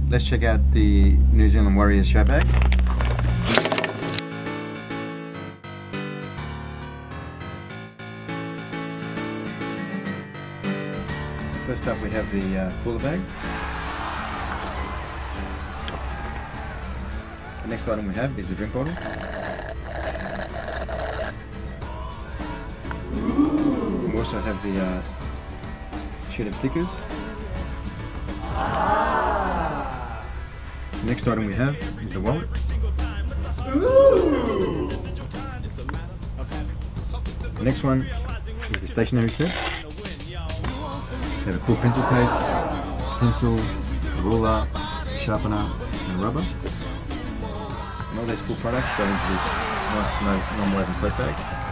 let's check out the New Zealand Warriors Showbag. So first up we have the Coolerbag. The next item we have is the drink bottle. We also have the sheet of stickers. The next item we have is the wallet. The next one is the stationery set. We have a cool pencil case, pencil, a ruler, a sharpener, and rubber. And all these cool products go into this nice non-woven tote bag.